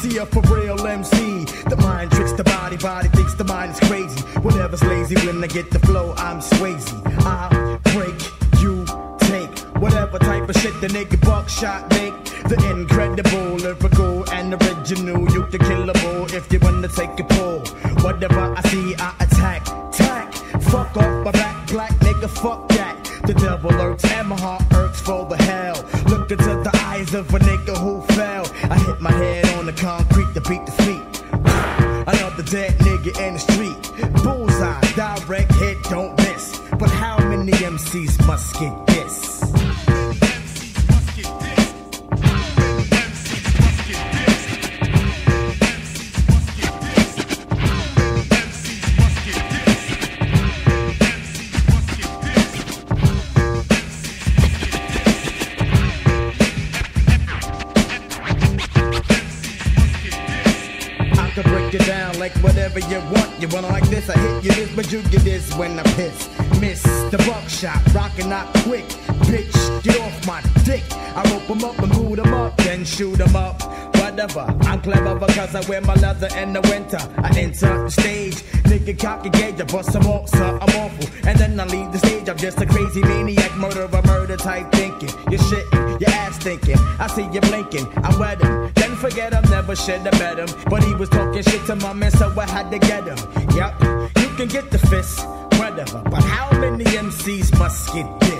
see a for real MC. The mind tricks the body, body thinks the mind is crazy. Whatever's lazy, when I get the flow, I'm Swayze. I break, you take. Whatever type of shit the nigga buckshot make. The incredible, lyrical, and original. You can kill a bull if you wanna take a pull. Whatever I see, I attack. Tack, fuck off my back, black nigga, fuck that. The devil lurks and my heart hurts for the hell. Look into the eyes of a nigga who fell. I hit my head on the concrete to beat the feet. Another dead nigga in the street. Bullseye, direct hit, don't miss. But how many MCs must get this? Break it down like whatever you want. You wanna like this, I hit you this, but you get this when I piss. Miss the buckshot, rockin' not quick. Bitch, get off my dick. I rope 'em up and boot 'em up, then shoot 'em up. Whatever, I'm clever because I wear my leather in the winter. I enter the stage, nigga cock a gauge, I bust some off, so I'm awful. And then I leave the stage, I'm just a crazy maniac, murder type thinking. You're shitting, your ass thinking, I see you blinking, I wet him. Then forget him, never should have met him. But he was talking shit to my man, so I had to get him. Yep, you can get the fist, whatever. But how many MCs must get this?